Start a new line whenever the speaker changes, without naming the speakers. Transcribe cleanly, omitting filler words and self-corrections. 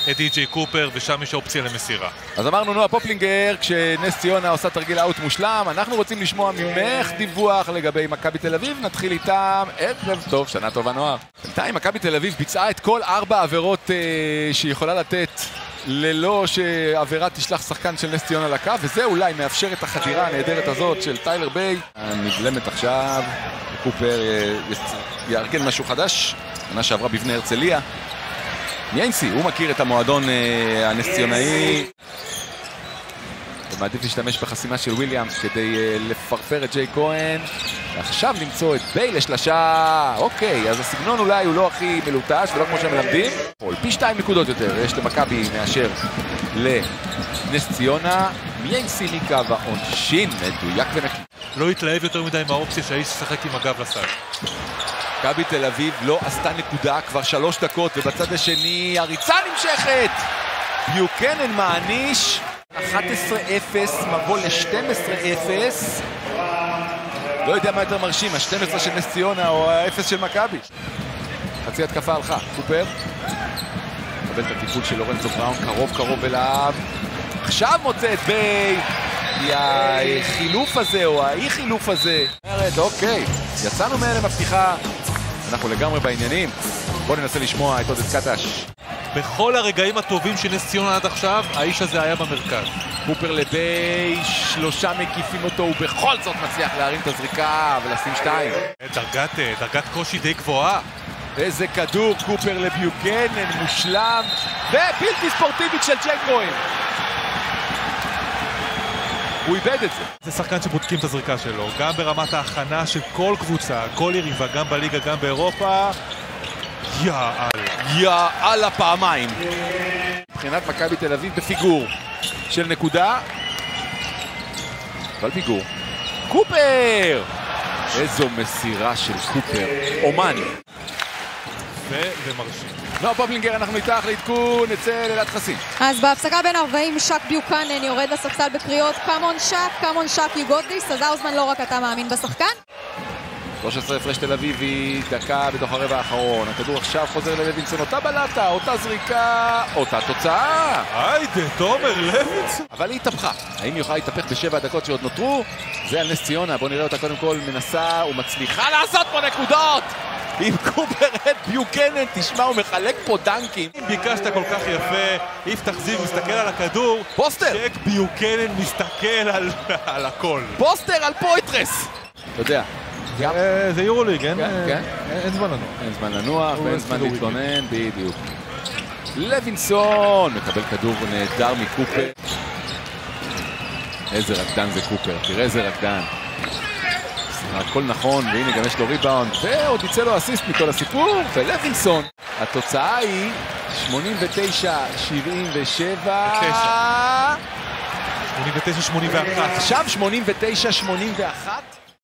את די.ג'יי קופר, ושם יש אופציה למסירה.
אז אמרנו נועה פופלינגר, כשנס ציונה עושה תרגיל אאוט מושלם, אנחנו רוצים לשמוע ממך דיווח לגבי מכבי תל אביב, נתחיל איתם. ערב טוב, שנה טובה נועה. בינתיים מכבי תל אביב ביצעה את כל 4 עבירות שהיא יכולה לתת, ללא שעבירה תשלח שחקן של נס ציונה לקו, וזה אולי מאפשר את החדירה הנהדרת הזאת של טיילר ביי. נבלמת עכשיו, קופר יארגן משהו חדש, שנה שעברה בבני הרצליה. ניינסי, הוא מכיר את המועדון הנס ציונאי. ומעדיף להשתמש בחסימה של וויליאמס כדי לפרפר את ג'יי כהן. ועכשיו למצוא את ביי לשלשה. אוקיי, אז הסגנון אולי הוא לא הכי מלוטש ולא כמו שהם מלמדים. פי 2 נקודות יותר יש למכבי מאשר לנס ציונה. ניינסי מקו העונשין, מדויק ונקי.
לא התלהב יותר מדי מהאופציה שהאיש שחק עם הגב לסל.
מכבי תל אביב לא עשתה נקודה כבר 3 דקות, ובצד השני הריצה נמשכת. ביוקנן מעניש 11-0, מבוא ל-12-0. לא יודע מה יותר מרשים, ה-12 של נס ציונה או ה-0 של מכבי. חצי התקפה הלכה, קופר מקבל את הטיפול של לורנצו בראון, קרוב אליו. עכשיו מוצא את ביי. החילוף הזה או האי חילוף הזה. אוקיי, יצאנו מהלם הפתיחה, אנחנו לגמרי בעניינים. בואו ננסה לשמוע את עודד קטש.
בכל הרגעים הטובים של נס ציונה עד עכשיו, האיש הזה היה במרכז.
קופר לביי, 3 מקיפים אותו, ובכל זאת מצליח להרים את הזריקה ולשים 2.
דרגת קושי די גבוהה.
איזה כדור, קופר לביוקנן, מושלם ובלתי ספורטיבית של ג'יי כהן. הוא איבד את זה.
זה שחקן שבודקים את הזריקה שלו, גם ברמת ההכנה של כל קבוצה, כל יריבה, גם בליגה, גם באירופה.
יאללה פעמיים. מבחינת מכבי תל אביב בפיגור של נקודה. אבל פיגור. קופר! איזו מסירה של קופר. אומן.
ומרשים.
נועה פופלינגר, אנחנו איתך לעדכון, נצא לילת חסים.
אז בהפסקה בין 40, שק ביוקנן יורד לספסל בקריאות קאמון שק you got this, אז האוזמן לא רק אתה מאמין בשחקן.
13 הפרש תל אביבי, דקה בתוך הרבע האחרון. הכדור עכשיו חוזר ללוינסון, אותה בלטה, אותה זריקה, אותה תוצאה.
היידה, תומר לוינסון.
אבל היא התהפכה. האם היא יכולה להתהפך ב7 הדקות שעוד נותרו? זה על נס ציונה, בוא נראה אותה קודם כל מנסה ומצליחה לעשות פה נקודות! עם קופר את ביוקנן, תשמע, הוא מחלק פה דנקים.
אם ביקשת כל כך יפה, יפתח זיו מסתכל על הכדור,
פוסטר!
שק ביוקנן מסתכל על הכל.
פוסטר על פויטרס! אתה יודע.
זה יורוליג, אין זמן לנוח.
אין זמן לנוח ואין זמן להתלונן, בדיוק. לוינסון מקבל כדור נהדר מקופר. איזה רקדן זה קופר, תראה איזה רקדן. הכל נכון, והנה גם יש לו ריבאונד, ועוד יצא לו אסיסט מכל הסיפור, ולוינסון. התוצאה היא 89-77.
89-81.
עכשיו 89-81.